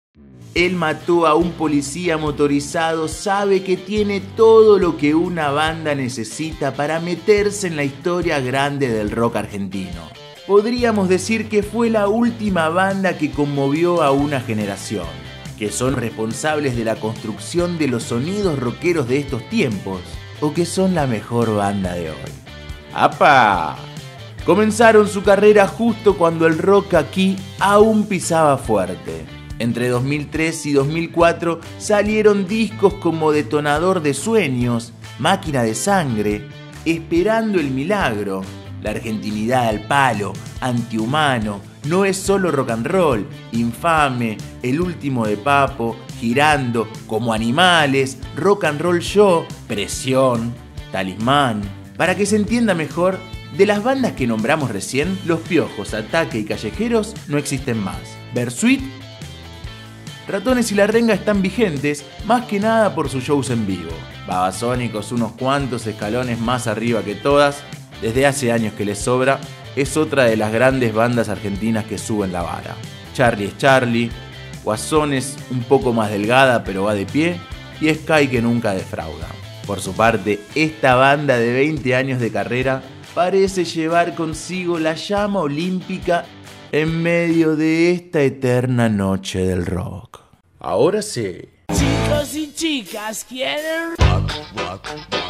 Él mató a un policía motorizado, sabe que tiene todo lo que una banda necesita para meterse en la historia grande del rock argentino. Podríamos decir que fue la última banda que conmovió a una generación, que son responsables de la construcción de los sonidos rockeros de estos tiempos, o que son la mejor banda de hoy. ¡Apa! Comenzaron su carrera justo cuando el rock aquí aún pisaba fuerte. Entre 2003 y 2004 salieron discos como Detonador de Sueños, Máquina de Sangre, Esperando el Milagro, La Argentinidad al Palo, Antihumano, No es solo rock and roll, Infame, El último de Papo, Girando, Como Animales, Rock and Roll Show, Presión, Talismán. Para que se entienda mejor, de las bandas que nombramos recién, Los Piojos, Ataque y Callejeros no existen más. Bersuit, Ratones y la Renga están vigentes, más que nada por sus shows en vivo. Babasónicos unos cuantos escalones más arriba que todas, desde hace años que les sobra, es otra de las grandes bandas argentinas que suben la vara. Charlie es Charlie, Guasón es un poco más delgada pero va de pie, y Sky que nunca defrauda. Por su parte, esta banda de 20 años de carrera parece llevar consigo la llama olímpica en medio de esta eterna noche del rock. Ahora sí. Chicos y chicas, ¿quieren rock?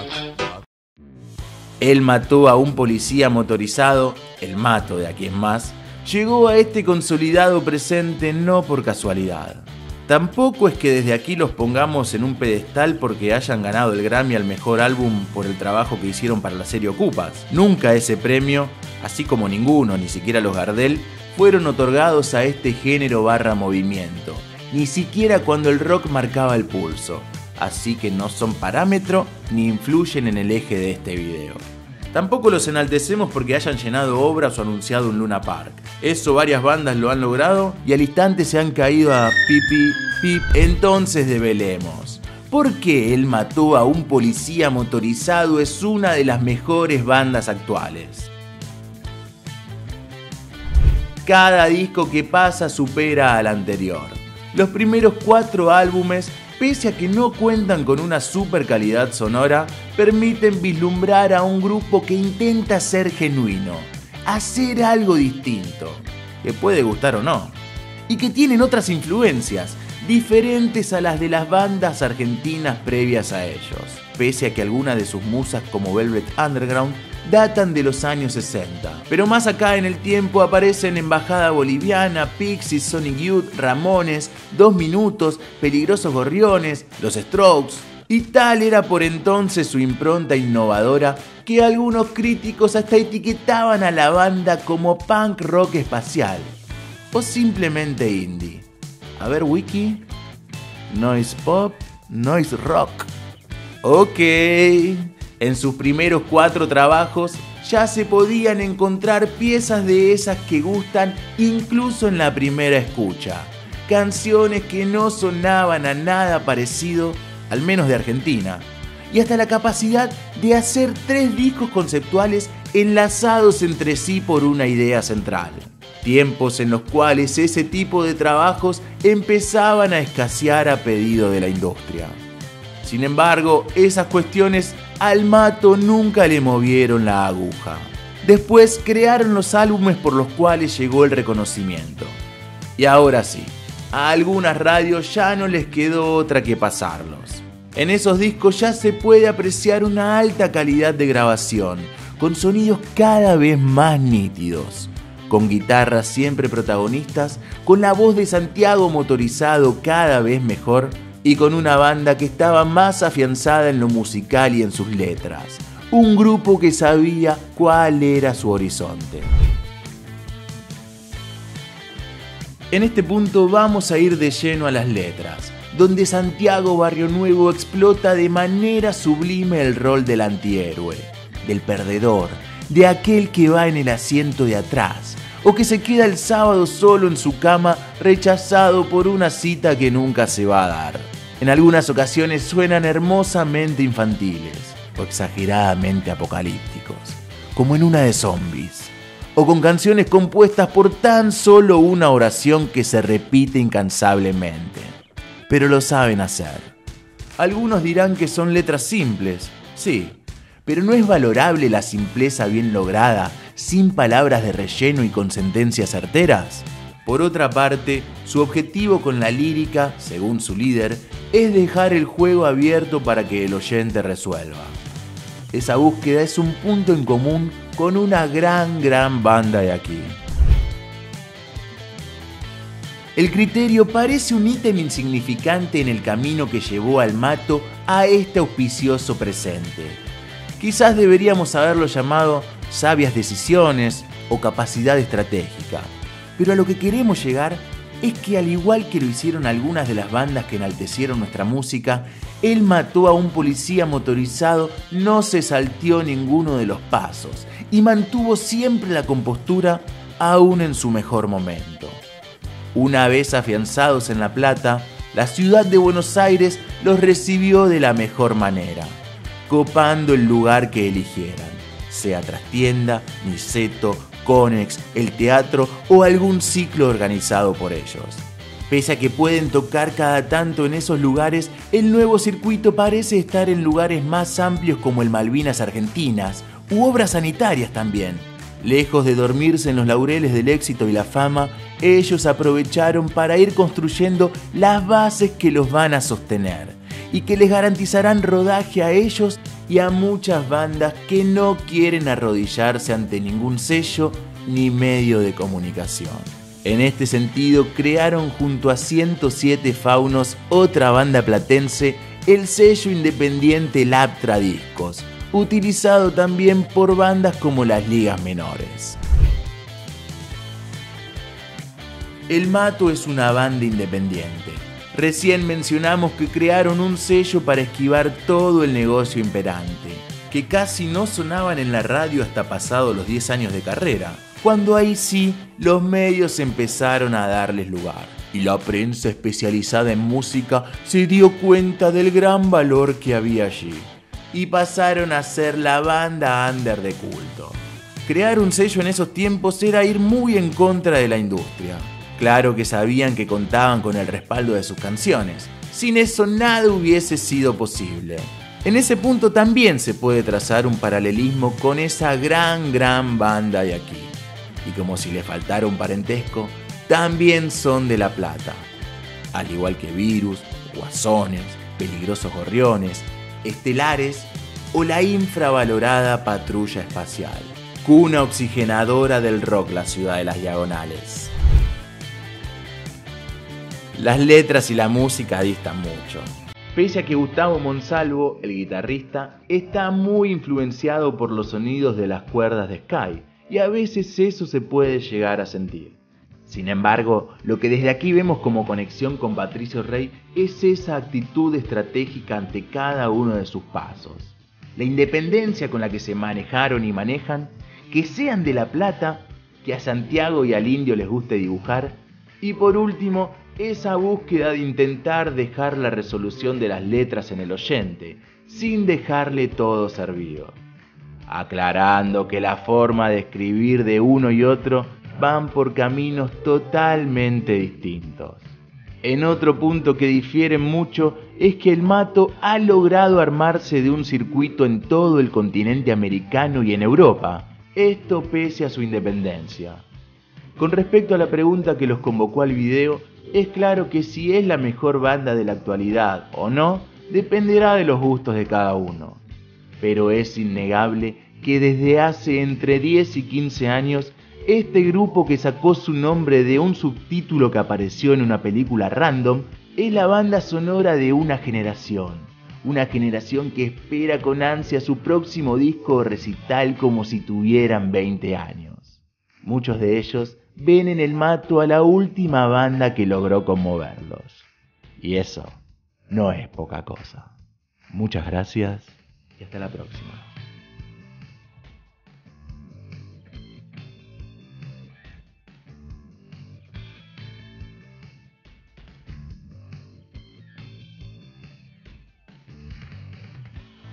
Él mató a un policía motorizado, el Mato de Aquí es Más, llegó a este consolidado presente no por casualidad. Tampoco es que desde aquí los pongamos en un pedestal porque hayan ganado el Grammy al mejor álbum por el trabajo que hicieron para la serie Ocupas. Nunca ese premio, así como ninguno, ni siquiera los Gardel, fueron otorgados a este género / movimiento, ni siquiera cuando el rock marcaba el pulso, así que no son parámetro ni influyen en el eje de este video. Tampoco los enaltecemos porque hayan llenado obras o anunciado un Luna Park. Eso varias bandas lo han logrado y al instante se han caído a pipi, pip. Entonces develemos. ¿Por qué Él mató a un policía motorizado es una de las mejores bandas actuales? Cada disco que pasa supera al anterior. Los primeros 4 álbumes, pese a que no cuentan con una super calidad sonora, permiten vislumbrar a un grupo que intenta ser genuino, hacer algo distinto, que puede gustar o no, y que tienen otras influencias, diferentes a las de las bandas argentinas previas a ellos, pese a que algunas de sus musas como Velvet Underground datan de los años 60. Pero más acá en el tiempo aparecen Embajada Boliviana, Pixies, Sonic Youth, Ramones, 2 Minutos, Peligrosos Gorriones, Los Strokes. Y tal era por entonces su impronta innovadora que algunos críticos hasta etiquetaban a la banda como punk rock espacial o simplemente indie. A ver, wiki. Noise pop, noise rock. Ok. En sus primeros 4 trabajos ya se podían encontrar piezas de esas que gustan incluso en la primera escucha. Canciones que no sonaban a nada parecido, al menos de Argentina. Y hasta la capacidad de hacer 3 discos conceptuales enlazados entre sí por una idea central. Tiempos en los cuales ese tipo de trabajos empezaban a escasear a pedido de la industria. Sin embargo, esas cuestiones al Mato nunca le movieron la aguja. Después crearon los álbumes por los cuales llegó el reconocimiento. Y ahora sí, a algunas radios ya no les quedó otra que pasarlos. En esos discos ya se puede apreciar una alta calidad de grabación, con sonidos cada vez más nítidos, con guitarras siempre protagonistas, con la voz de Santiago motorizado cada vez mejor, y con una banda que estaba más afianzada en lo musical y en sus letras. Un grupo que sabía cuál era su horizonte. En este punto vamos a ir de lleno a las letras, donde Santiago Barrio Nuevo explota de manera sublime el rol del antihéroe, del perdedor, de aquel que va en el asiento de atrás, o que se queda el sábado solo en su cama rechazado por una cita que nunca se va a dar. En algunas ocasiones suenan hermosamente infantiles o exageradamente apocalípticos, como en una de Zombies, o con canciones compuestas por tan solo una oración que se repite incansablemente. Pero lo saben hacer. Algunos dirán que son letras simples, sí, pero ¿no es valorable la simpleza bien lograda, sin palabras de relleno y con sentencias certeras? Por otra parte, su objetivo con la lírica, según su líder, es dejar el juego abierto para que el oyente resuelva. Esa búsqueda es un punto en común con una gran banda de aquí. El criterio parece un ítem insignificante en el camino que llevó al Mato a este auspicioso presente. Quizás deberíamos haberlo llamado sabias decisiones o capacidad estratégica, pero a lo que queremos llegar es que, al igual que lo hicieron algunas de las bandas que enaltecieron nuestra música, él mató a un policía motorizado, no se salteó ninguno de los pasos y mantuvo siempre la compostura aún en su mejor momento. Una vez afianzados en La Plata, la ciudad de Buenos Aires los recibió de la mejor manera, copando el lugar que eligieran, sea Trastienda, Niceto, Conex, el teatro o algún ciclo organizado por ellos. Pese a que pueden tocar cada tanto en esos lugares, el nuevo circuito parece estar en lugares más amplios como el Malvinas Argentinas u obras sanitarias también. Lejos de dormirse en los laureles del éxito y la fama, ellos aprovecharon para ir construyendo las bases que los van a sostener y que les garantizarán rodaje a ellos y a muchas bandas que no quieren arrodillarse ante ningún sello ni medio de comunicación. En este sentido, crearon junto a 107 Faunos, otra banda platense, el sello independiente Laptra Discos, utilizado también por bandas como las ligas menores. El Mato es una banda independiente. Recién mencionamos que crearon un sello para esquivar todo el negocio imperante, que casi no sonaban en la radio hasta pasados los 10 años de carrera, cuando ahí sí los medios empezaron a darles lugar. Y la prensa especializada en música se dio cuenta del gran valor que había allí, y pasaron a ser la banda under de culto. Crear un sello en esos tiempos era ir muy en contra de la industria. Claro que sabían que contaban con el respaldo de sus canciones. Sin eso nada hubiese sido posible. En ese punto también se puede trazar un paralelismo con esa gran banda de aquí. Y como si le faltara un parentesco, también son de La Plata. Al igual que Virus, Guasones, Peligrosos Gorriones, Estelares o la infravalorada Patrulla Espacial, cuna oxigenadora del rock, la ciudad de las diagonales. Las letras y la música distan mucho. Pese a que Gustavo Monsalvo, el guitarrista, está muy influenciado por los sonidos de las cuerdas de Sky, y a veces eso se puede llegar a sentir. Sin embargo, lo que desde aquí vemos como conexión con Patricio Rey es esa actitud estratégica ante cada uno de sus pasos. La independencia con la que se manejaron y manejan, que sean de La Plata, que a Santiago y al Indio les guste dibujar, y por último, esa búsqueda de intentar dejar la resolución de las letras en el oyente, sin dejarle todo servido. Aclarando que la forma de escribir de uno y otro van por caminos totalmente distintos. En otro punto que difieren mucho es que el Mato ha logrado armarse de un circuito en todo el continente americano y en Europa, esto pese a su independencia. Con respecto a la pregunta que los convocó al video, es claro que si es la mejor banda de la actualidad o no, dependerá de los gustos de cada uno. Pero es innegable que desde hace entre 10 y 15 años, este grupo, que sacó su nombre de un subtítulo que apareció en una película random, es la banda sonora de una generación que espera con ansia su próximo disco o recital como si tuvieran 20 años. Muchos de ellos ven en el Mato a la última banda que logró conmoverlos. Y eso no es poca cosa. Muchas gracias y hasta la próxima.